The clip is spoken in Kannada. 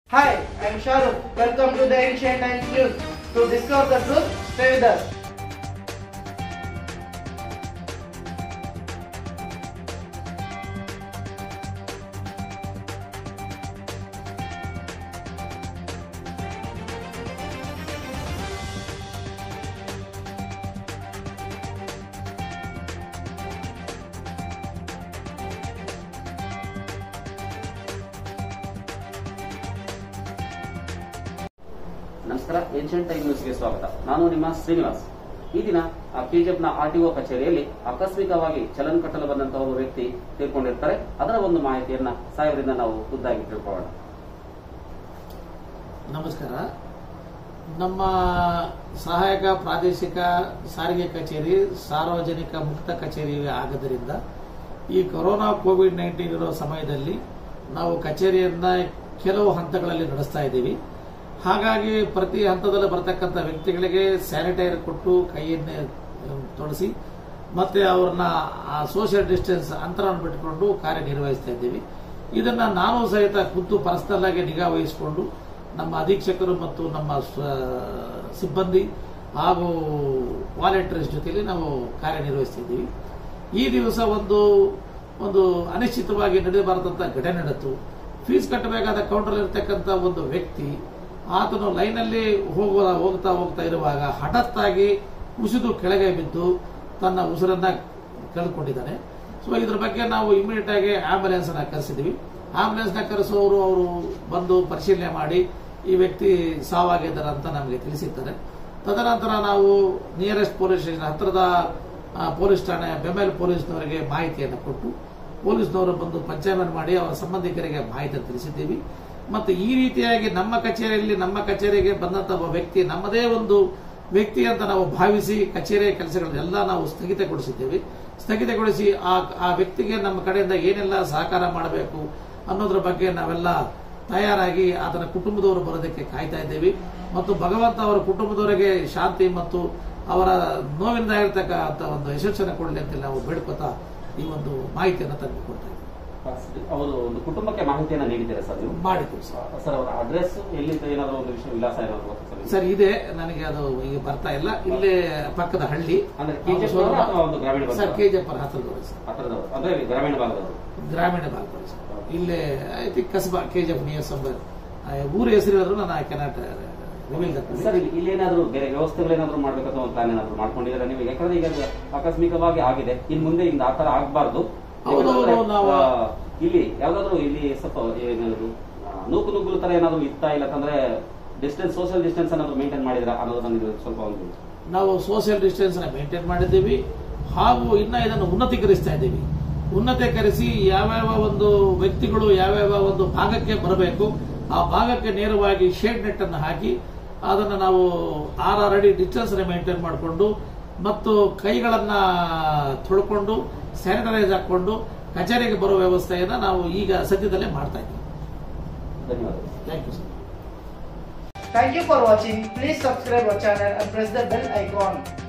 Hi, I'm Shahrukh. Welcome to the Ancient Times News. To discover the truth, stay with us. ನಮಸ್ಕಾರ, ಏನ್ಷಿಯಂಟ್ ಟೈಮ್ ನ್ಯೂಸ್ಗೆ ಸ್ವಾಗತ. ನಾನು ನಿಮ್ಮ ಶ್ರೀನಿವಾಸ್. ಈ ದಿನ ಕೆಜಿಎಫ್ನ ಆರ್ಟಿಒ ಕಚೇರಿಯಲ್ಲಿ ಆಕಸ್ಮಿಕವಾಗಿ ಚಲನ್ ಕಟ್ಟಲು ಬಂದಂತಹ ಒಬ್ಬ ವ್ಯಕ್ತಿ ತೀರ್ಕೊಂಡಿರ್ತಾರೆ. ಅದರ ಒಂದು ಮಾಹಿತಿಯನ್ನ ಸಾಹೇಬರಿಂದ ನಾವು ಖುದ್ದಾಗಿ ತಿಳ್ಕೊಳ್ಳೋಣ. ನಮಸ್ಕಾರ. ನಮ್ಮ ಸಹಾಯಕ ಪ್ರಾದೇಶಿಕ ಸಾರಿಗೆ ಕಚೇರಿ ಸಾರ್ವಜನಿಕ ಮುಕ್ತ ಕಚೇರಿ ಆಗದ್ದರಿಂದ ಈ ಕೊರೋನಾ ಕೋವಿಡ್-19 ಇರೋ ಸಮಯದಲ್ಲಿ ನಾವು ಕಚೇರಿಯನ್ನ ಕೆಲವು ಹಂತಗಳಲ್ಲಿ ನಡೆಸ್ತಾ ಇದ್ದೀವಿ. ಹಾಗಾಗಿ ಪ್ರತಿ ಹಂತದಲ್ಲಿ ಬರತಕ್ಕಂಥ ವ್ಯಕ್ತಿಗಳಿಗೆ ಸ್ಯಾನಿಟೈಸರ್ ಕೊಟ್ಟು ಕೈಯನ್ನೇ ತೊಳೆಸಿ ಮತ್ತೆ ಅವ್ರನ್ನ ಸೋಷಿಯಲ್ ಡಿಸ್ಟೆನ್ಸ್ ಅಂತರವನ್ನು ಬಿಟ್ಟುಕೊಂಡು ಕಾರ್ಯನಿರ್ವಹಿಸ್ತಾ ಇದ್ದೀವಿ. ಇದನ್ನ ನಾನು ಸಹಿತ ಖುದ್ದು ಪರ್ಸನಲ್ ಆಗಿ ನಿಗಾ ವಹಿಸಿಕೊಂಡು ನಮ್ಮ ಅಧೀಕ್ಷಕರು ಮತ್ತು ನಮ್ಮ ಸಿಬ್ಬಂದಿ ಹಾಗೂ ವಾಲಂಟಿಯರ್ಸ್ ಜೊತೆಲಿ ನಾವು ಕಾರ್ಯನಿರ್ವಹಿಸ್ತಿದ್ದೀವಿ. ಈ ದಿವಸ ಒಂದು ಅನಿಶ್ಚಿತವಾಗಿ ನಡೆಯಬಾರದಂತ ಘಟನೆ ನಡೆಯಿತು. ಫೀಸ್ ಕಟ್ಟಬೇಕಾದ ಕೌಂಟರ್ ಇರತಕ್ಕಂಥ ಒಂದು ವ್ಯಕ್ತಿ ಆತನು ಲೈನಲ್ಲಿ ಹೋಗ್ತಾ ಇರುವಾಗ ಹಠಾತ್ತಾಗಿ ಕುಸಿದು ಕೆಳಗೆ ಬಿದ್ದು ತನ್ನ ಉಸಿರನ್ನ ಕಳೆದುಕೊಂಡಿದ್ದಾನೆ. ಸೊ ಇದ್ರ ಬಗ್ಗೆ ನಾವು ಇಮಿಡಿಯೇಟ್ ಆಗಿ ಆಂಬ್ಯುಲೆನ್ಸ್ ನ ಕರೆಸಿದ್ವಿ. ಆಂಬ್ಯುಲೆನ್ಸ್ ನ ಕರೆಸುವವರು ಅವರು ಬಂದು ಪರಿಶೀಲನೆ ಮಾಡಿ ಈ ವ್ಯಕ್ತಿ ಸಾವಾಗಿದ್ದಾರೆ ಅಂತ ನಮಗೆ ತಿಳಿಸಿದ್ದಾರೆ. ತದನಂತರ ನಾವು ನಿಯರೆಸ್ಟ್ ಪೊಲೀಸ್ ಸ್ಟೇಷನ್ ಹತ್ತಿರದ ಪೊಲೀಸ್ ಠಾಣೆ ಬೆಮೆಲ್ ಪೊಲೀಸ್ನವರಿಗೆ ಮಾಹಿತಿಯನ್ನು ಕೊಟ್ಟು ಪೊಲೀಸ್ನವರು ಬಂದು ಪಂಚಾಯತ್ ಮಾಡಿ ಅವರ ಸಂಬಂಧಿಕರಿಗೆ ಮಾಹಿತಿ ತಿಳಿಸಿದ್ದೀವಿ. ಮತ್ತು ಈ ರೀತಿಯಾಗಿ ನಮ್ಮ ಕಚೇರಿಗೆ ಬಂದಂತಹ ವ್ಯಕ್ತಿ ನಮ್ಮದೇ ಒಂದು ವ್ಯಕ್ತಿ ಅಂತ ನಾವು ಭಾವಿಸಿ ಕಚೇರಿಯ ಕೆಲಸಗಳನ್ನೆಲ್ಲ ನಾವು ಸ್ಥಗಿತಗೊಳಿಸಿ ಆ ವ್ಯಕ್ತಿಗೆ ನಮ್ಮ ಕಡೆಯಿಂದ ಏನೆಲ್ಲ ಸಹಕಾರ ಮಾಡಬೇಕು ಅನ್ನೋದ್ರ ಬಗ್ಗೆ ನಾವೆಲ್ಲ ತಯಾರಾಗಿ ಆತನ ಕುಟುಂಬದವರು ಬರೋದಕ್ಕೆ ಕಾಯ್ತಾ ಇದ್ದೇವೆ. ಮತ್ತು ಭಗವಂತ ಅವರ ಕುಟುಂಬದವರಿಗೆ ಶಾಂತಿ ಮತ್ತು ಅವರ ನೋವಿಂದ ಇರತಕ್ಕಂಥ ಒಂದು ಯಶಸ್ಸನ್ನು ಕೊಡಲಿ ಅಂತ ನಾವು ಬೇಡ್ಕೊತಾ ಈ ಒಂದು ಮಾಹಿತಿಯನ್ನು ತಂದುಕೊಡ್ತಾ ಇದ್ದೀವಿ. ಅವರು ಒಂದು ಕುಟುಂಬಕ್ಕೆ ಮಾಹಿತಿಯನ್ನು ನೀಡಿದ್ದೀರಾ ಸರ್? ನೀವು ಮಾಡಿದ್ದೀವಿ ಸರ್. ಅವರ ಅಡ್ರೆಸ್ ಎಲ್ಲಿಂದ ಏನಾದರೂ ಒಂದು ವಿಳಾಸ ಏನಾದರೂ ಸರ್ ಇದೆ, ನನಗೆ ಅದು ಈಗ ಬರ್ತಾ ಇಲ್ಲ. ಇಲ್ಲೇ ಪಕ್ಕದ ಹಳ್ಳಿ ಅಂದ್ರೆ ಸರ್, ಕೆಜಿಎಫ್ ಹತ್ತಿರದವರು ಸರ್, ಅಂದ್ರೆ ಗ್ರಾಮೀಣ ಭಾಗದವರು ಸರ್. ಇಲ್ಲೇ I think Kasaba KGF near ಸಂಬರ್ ಊರ ಹೆಸರು ನಾನು ಐ ಕೆನಾಟ್ ಸರ್. ಇಲ್ಲಿ ಏನಾದ್ರು ಬೇರೆ ವ್ಯವಸ್ಥೆಗಳೇನಾದ್ರು ಮಾಡ್ಬೇಕಂತ ಒಂದು ಪ್ಲಾನ್ ಏನಾದ್ರು ಮಾಡ್ಕೊಂಡಿದ್ದಾರೆ ನೀವು? ಯಾಕಂದ್ರೆ ಈಗ ಆಕಸ್ಮಿಕವಾಗಿ ಆಗಿದೆ, ಇನ್ ಮುಂದೆ ಇಂದ ಆತರ ಆಗಬಾರ್ದು. ಇಲ್ಲಿ ಯಾವ್ದಾದ್ರು ಇಲ್ಲಿ ಸ್ವಲ್ಪ ಏನಾದ್ರು ನೂಕುನುಗ್ಗಲು ತರ ಏನಾದ್ರು ಇತ್ತಾ, ಇಲ್ಲಂದ್ರೆ ಸೋಷಿಯಲ್ ಡಿಸ್ಟೆನ್ಸ್ ಏನಾದ್ರು ಮೇಂಟೈನ್ ಮಾಡಿದ್ರ ಅನ್ನೋದು ನನಗೆ ಸ್ವಲ್ಪ ಒಂದು. ನಾವು ಸೋಷಿಯಲ್ ಡಿಸ್ಟೆನ್ಸ್ ಮೇಂಟೈನ್ ಮಾಡಿದ್ದೀವಿ ಹಾಗೂ ಇನ್ನ ಇದನ್ನು ಉನ್ನತೀಕರಿಸ್ತಾ ಇದ್ದೀವಿ. ಉನ್ನತೀಕರಿಸಿ ಯಾವ್ಯಾವ ಒಂದು ವ್ಯಕ್ತಿಗಳು ಯಾವ್ಯಾವ ಒಂದು ಭಾಗಕ್ಕೆ ಬರಬೇಕು ಆ ಭಾಗಕ್ಕೆ ನೇರವಾಗಿ ಶೇಡ್ ನೆಟ್ ಅನ್ನು ಹಾಕಿ ಅದನ್ನು ನಾವು 6 ಅಡಿ ಡಿಸ್ಟೆನ್ಸ್ ಮೇಂಟೈನ್ ಮಾಡಿಕೊಂಡು ಮತ್ತು ಕೈಗಳನ್ನ ತೊಳ್ಕೊಂಡು ಸ್ಯಾನಿಟೈಸ್ ಹಾಕೊಂಡು ಕಚೇರಿಗೆ ಬರುವ ವ್ಯವಸ್ಥೆಯನ್ನು ನಾವು ಈಗ ಸದ್ಯದಲ್ಲೇ ಮಾಡ್ತಾ ಇದ್ದೀವಿ. ಧನ್ಯವಾದ. Thank you sir. Thank you for watching. Please subscribe our channel and press the bell icon.